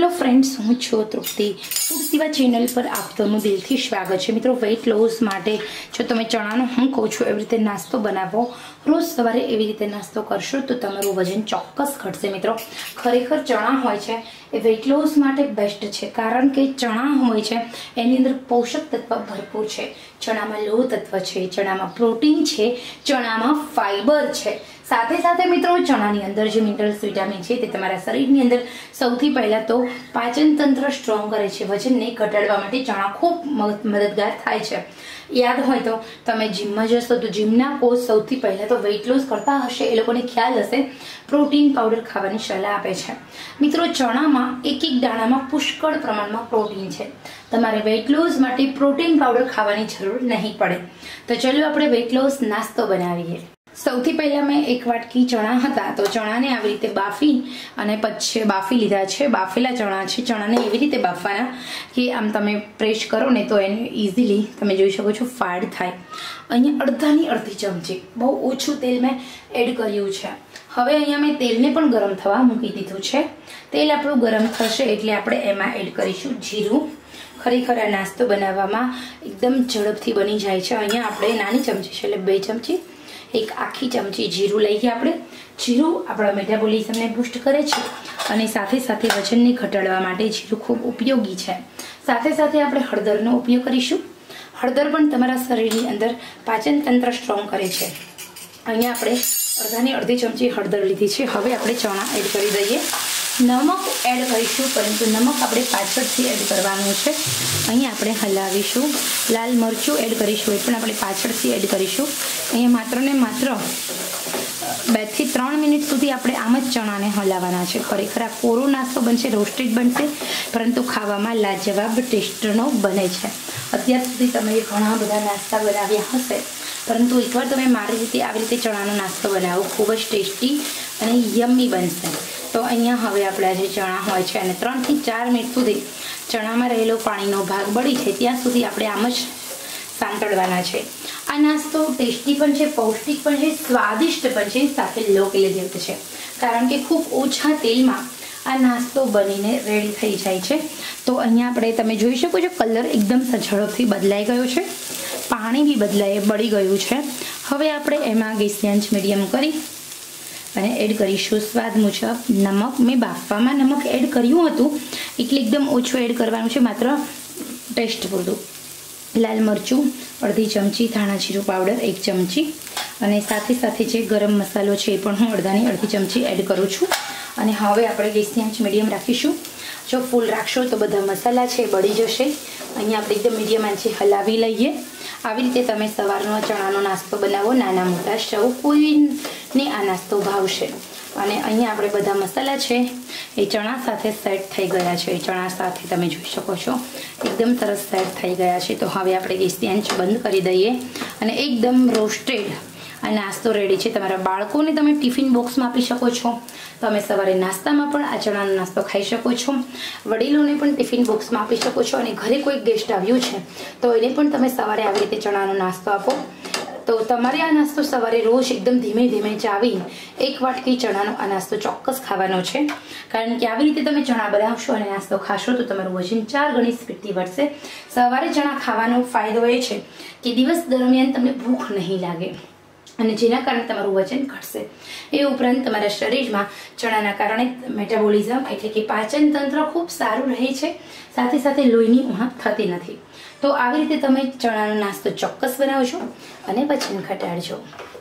Hello friends, हूँ छो तृप्ति food सेवा चेनल पर आपનું દિલથી સ્વાગત છે। મિત્રો, વેઇટ લોસ માટે જો તમે ચણાનો હું કહું છું એવી રીતે નાસ્તો બનાવો, રોજ સવારે એવી રીતે નાસ્તો કરશો તો તમારું વજન ચોક્કસ ઘટશે। મિત્રો, ખરેખર ચણા હોય છે એ વેઇટ લોસ માટે બેસ્ટ છે, કારણ કે ચણા હોય છે એની અંદર પોષક તત્વ ભરપૂર છે। ચણામાં લોહ તત્વ છે, ચણામાં પ્રોટીન છે, ચણામાં ફાઈબર છે। સાથે સાથે મિત્રો, ચણાની અંદર જે મિનરલ્સ વિટામિન છે તે તમારા શરીરની અંદર સૌથી પહેલા તો પાચન તંત્ર સ્ટ્રોંગ કરે છે। વજનને ઘટાડવા માટે ચણા ખૂબ મદદગાર થાય છે। યાદ હોય તો તમે જીમમાં જશો તો જીમના કોચ સૌથી પહેલા તો વેઇટ લોસ કરતા હશે એ લોકોને ખ્યાલ હશે, પ્રોટીન પાવડર ખાવાની સલાહ આપે છે। મિત્રો, ચણામાં એક એક દાણામાં પુષ્કળ પ્રમાણમાં પ્રોટીન છે। તમારે વેઇટ લોસ માટે પ્રોટીન પાવડર ખાવાની જરૂર નહીં પડે। તો ચલો આપણે વેઇટ લોસ નાસ્તો બનાવીએ। સૌથી પહેલા મેં એક વાટકી ચણા હતા તો ચણાને આવી રીતે બાફી અને પછી બાફી લીધા છે। બાફેલા ચણા છે, ચણાને એવી રીતે બાફવાના કે આમ તમે પ્રેસ કરો ને તો એને ઇઝીલી તમે જોઈ શકો છો ફાડ થાય। અહીંયા અડધાની અડધી ચમચી બહુ ઓછું તેલ મેં એડ કર્યું છે। હવે અહીંયા મેં તેલને પણ ગરમ થવા મૂકી દીધું છે। તેલ આપણું ગરમ થશે એટલે આપણે એમાં એડ કરીશું જીરું। ખરેખર આ નાસ્તો બનાવવામાં એકદમ ઝડપથી બની જાય છે। અહીંયા આપણે નાની ચમચી છે એટલે 2 ચમચી, એક આખી ચમચી જીરું લઈએ આપણે। જીરું આપણા મેટાબોલિઝમને બૂસ્ટ કરે છે અને સાથે સાથે વજનને ઘટાડવા માટે જીરું ખૂબ ઉપયોગી છે। સાથે સાથે આપણે હળદરનો ઉપયોગ કરીશું। હળદર પણ તમારા શરીરની અંદર પાચન તંત્ર સ્ટ્રોંગ કરે છે। અહીંયા આપણે અડધાની અડધી ચમચી હળદર લીધી છે। હવે આપણે ચણા એડ કરી દઈએ। નમક એડ કરીશું, પરંતુ નમક આપણે પાછળથી એડ કરવાનું છે। અહીંયા આપણે હલાવીશું। લાલ મરચું એડ કરીશું, એ પણ આપણે પાછળથી એડ કરીશું। અહીંયા માત્ર ને માત્ર 2 થી 3 મિનિટ સુધી આપણે આમ જ ચણાને હલાવવાના છે। ખરેખર આ કોરો નાસ્તો બનશે, રોસ્ટેડ બનશે, પરંતુ ખાવામાં લાજવાબ ટેસ્ટનો બને છે। અત્યાર સુધી તમે ઘણા બધા નાસ્તા બનાવ્યા હશે, પરંતુ એકવાર તમે મારી રીતે આવી રીતે ચણાનો નાસ્તો બનાવો, ખૂબ જ ટેસ્ટી અને યમ્મી બનશે। તો અહીંયા હવે આપણા જે ચણા હોય છે અને 3 થી 4 મિનિટ સુધી ચણામાં રહેલો પાણીનો ભાગ બળી જાય ત્યાં સુધી આપણે આમ જ સાંતળવાના છે। આ નાસ્તો ટેસ્ટી પણ છે, પૌષ્ટિક પણ છે, સ્વાદિષ્ટ પણ છે, સાથે લો કેલેરીયુક્ત છે, કારણ કે ખૂબ ઓછા તેલમાં આ નાસ્તો બનીને રેડી થઈ જાય છે। તો અહીંયા આપણે તમે જોઈ શકો છો કલર એકદમ ઝડપથી બદલાઈ ગયો છે, પાણી બી બળી ગયું છે। હવે આપણે એમાં ગેસની આંચ મીડિયમ કરી અને એડ કરીશું સ્વાદ મુજબ નમક। મેં બાફવામાં નમક એડ કર્યું હતું એટલે એકદમ ઓછું એડ કરવાનું છે, માત્ર ટેસ્ટ પૂરતું। લાલ મરચું અડધી ચમચી, ધાણા જીરું પાવડર 1 ચમચી અને સાથે સાથે જે ગરમ મસાલો છે એ પણ હું અડધાની અડધી ચમચી એડ કરું છું। અને હવે આપણે ગેસની આંચ મીડિયમ રાખીશું। જો ફૂલ રાખશો તો બધા મસાલા છે બળી જશે। અહીંયા આપણે એકદમ મીડિયમ આંચે હલાવી લઈએ। આવી રીતે તમે સવારનો ચણાનો નાસ્તો બનાવો, નાના મોટા સૌ કોઈને આ નાસ્તો ભાવશે। અને અહીંયા આપણે બધા મસાલા છે એ ચણા સાથે સેટ થઈ ગયા છે। ચણા સાથે તમે જોઈ શકો છો એકદમ સરસ સેટ થઈ ગયા છે। તો હવે આપણે ગેસની આંચ બંધ કરી દઈએ અને એકદમ રોસ્ટેડ આ નાસ્તો રેડી છે। તમારા બાળકોને તમે ટિફિન બોક્સમાં આપી શકો છો, તમે સવારે નાસ્તામાં પણ આ ચણાનો નાસ્તો ખાઈ શકો છો, વડીલોને પણ ટિફિન બોક્સમાં આપી શકો છો, અને ઘરે કોઈ ગેસ્ટ આવ્યું છે તો એને પણ તમે સવારે આવી રીતે ચણાનો નાસ્તો આપો। તો તમારે આ નાસ્તો સવારે રોજ એકદમ ધીમે ધીમે ચાવીને 1 વાટકી ચણાનો આ નાસ્તો ચોક્કસ ખાવાનો છે, કારણ કે આવી રીતે તમે ચણા બનાવશો અને નાસ્તો ખાશો તો તમારું વજન 4 ગણી સ્પીડથી વધશે। સવારે ચણા ખાવાનો ફાયદો એ છે કે દિવસ દરમિયાન તમને ભૂખ નહીં લાગે અને જેના કારણે તમારું વજન ઘટશે। એ ઉપરાંત તમારા શરીરમાં ચણાના કારણે મેટાબોલિઝમ એટલે કે પાચન તંત્ર ખૂબ સારું રહે છે, સાથે સાથે લોહીની ઉણપ થતી નથી। તો આવી રીતે તમે ચણાનો નાસ્તો ચોક્કસ બનાવજો અને વજન ઘટાડજો।